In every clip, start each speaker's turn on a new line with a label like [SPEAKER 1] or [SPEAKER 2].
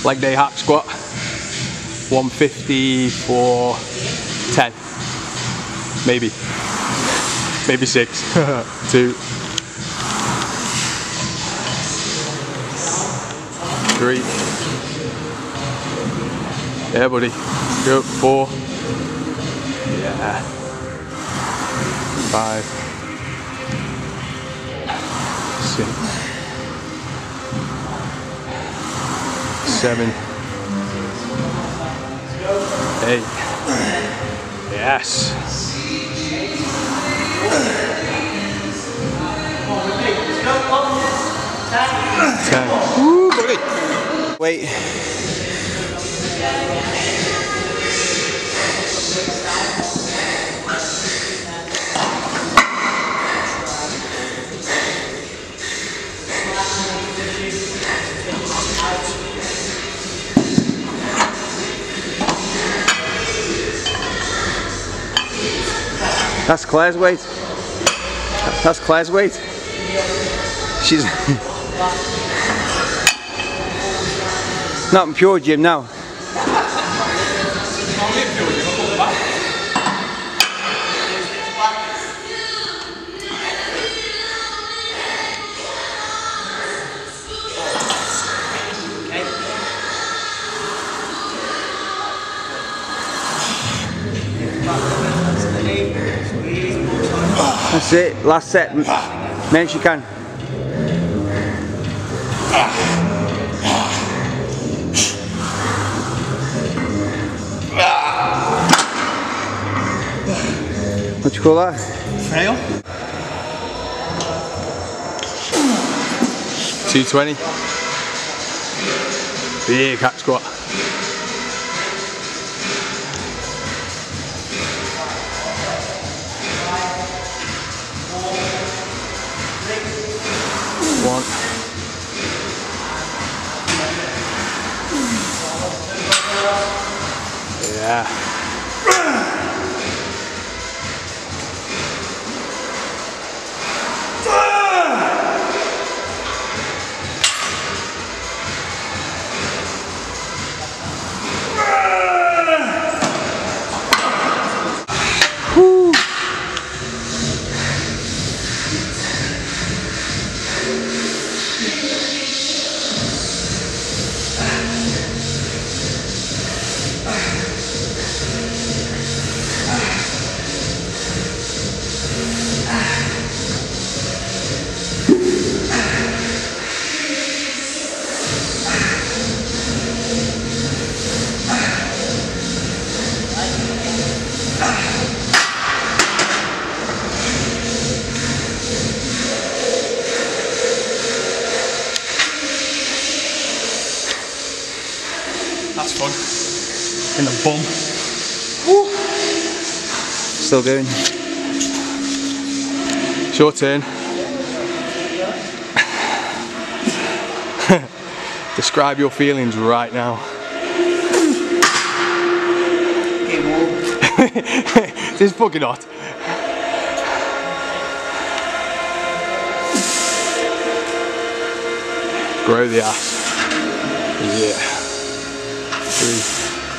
[SPEAKER 1] Leg day hack squat. 150 for 10. Maybe 6. 2, 3. Yeah, buddy. Go. 4. Yeah. 5. 6. 7. 8. Yes. 10. Woo, buddy. Wait. That's Claire's weight. That's Claire's weight. She's not in pure gym now. That's it, last set. Make you can. What you call that?
[SPEAKER 2] Fail.
[SPEAKER 1] 220. Big hack squat. Yeah.
[SPEAKER 2] That's fun. In the bum.
[SPEAKER 1] Woo. Still going. It's your turn. Describe your feelings right now. This is fucking hot. Grow the ass. Yeah. 3.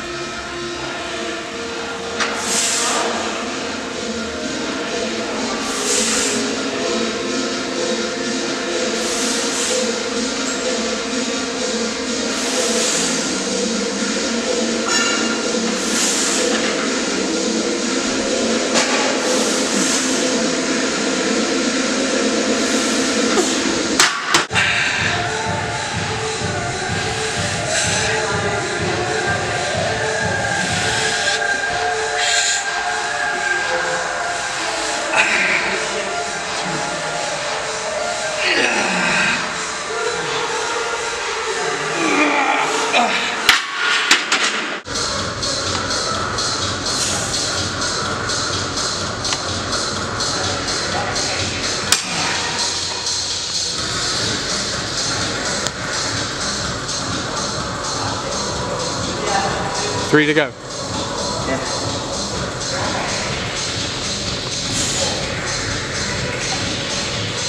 [SPEAKER 1] Three to go.
[SPEAKER 2] Yeah.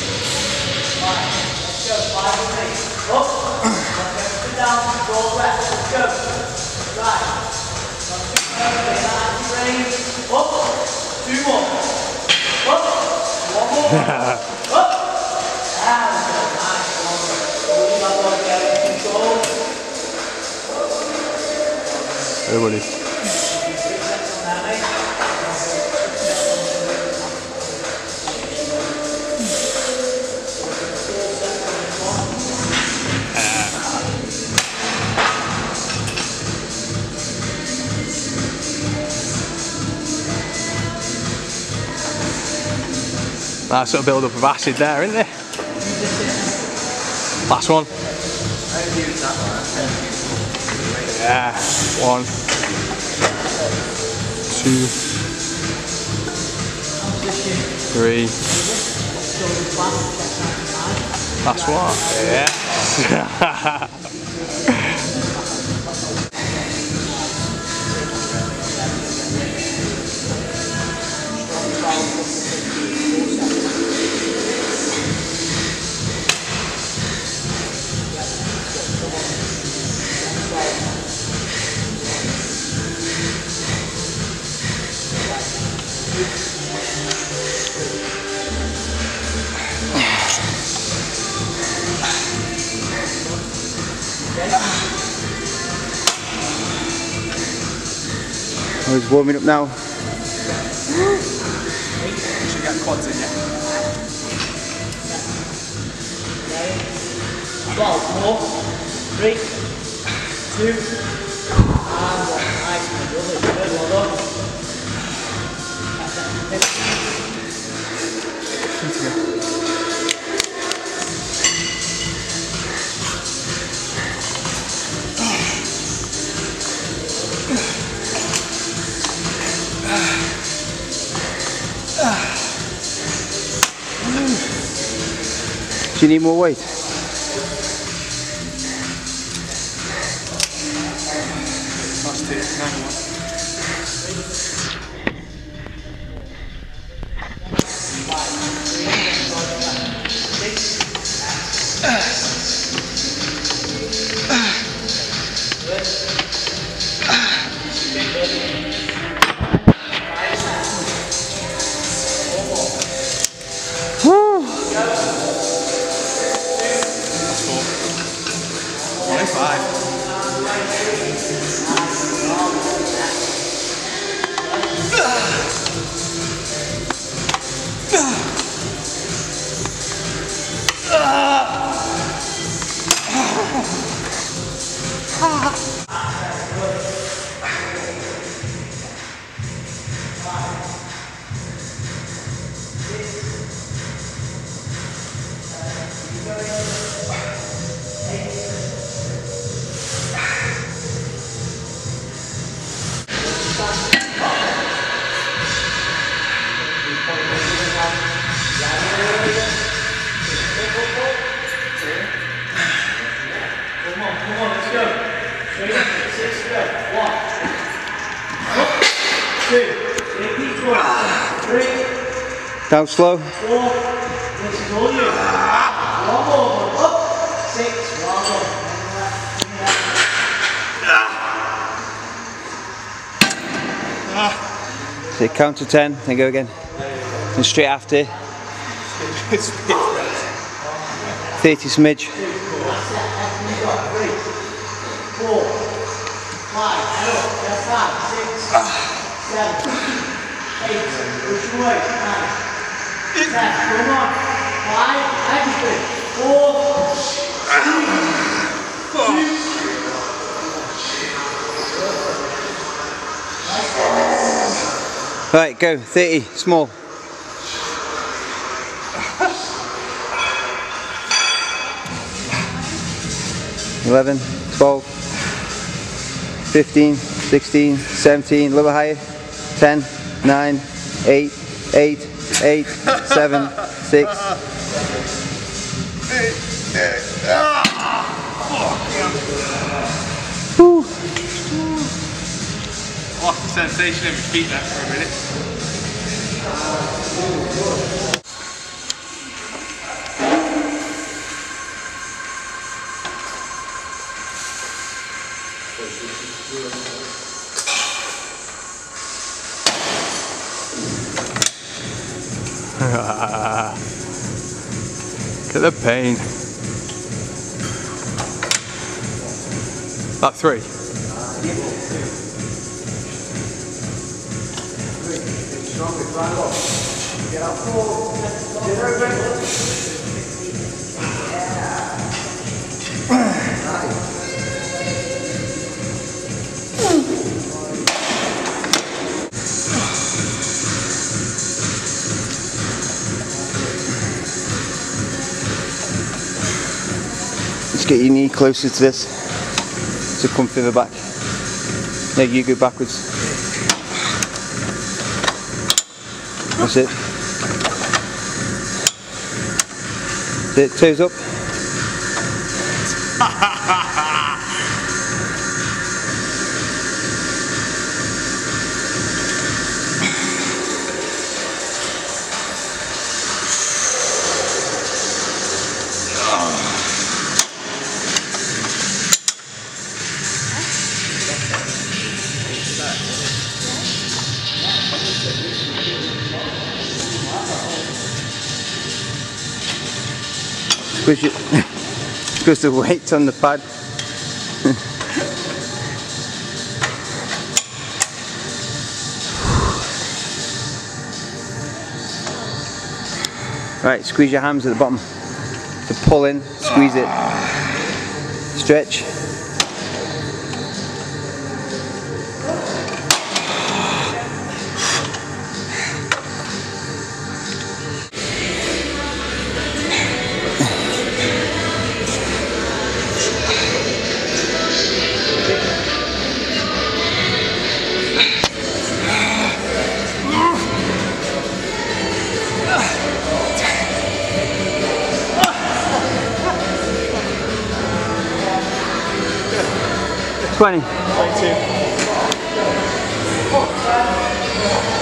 [SPEAKER 2] Let's go, 5 and 8. Up. Let's go down, roll left.
[SPEAKER 3] Everybody. Nice sort of build up of acid there, isn't there? Last one. Yeah, 1, 2, 3. Last one. Yes.
[SPEAKER 1] Oh, he's warming up now.
[SPEAKER 2] You should get quads in, yeah.
[SPEAKER 4] 12, 4, 3, 2, and 1. Nice, lovely, good, well done.
[SPEAKER 1] Do you need more weight?
[SPEAKER 2] Last two, 9-1.
[SPEAKER 1] Down slow.
[SPEAKER 4] 4, this is all you. 1 more, up, 6, well done.
[SPEAKER 1] So count to 10, then go again. And straight after. 30 smidge.
[SPEAKER 4] 4, 5, 6, 7, 8, push away, 9, 10, come on, 5, everything, 4, 2,
[SPEAKER 1] Right, go, 30, small. 11, 12, 15, 16, 17, a little higher. 10, 9, 8, 8, 8, 7, 6. Woo.
[SPEAKER 2] Lost the sensation in my feet there for a minute.
[SPEAKER 3] at the pain. That 3.
[SPEAKER 1] Just get your knee closer to this to come further back. Yeah, you go backwards. That's it. That's it, toes up. Because the weight's on the pad. Right, squeeze your hams at the bottom to pull in, squeeze it, stretch. $20.
[SPEAKER 2] 22.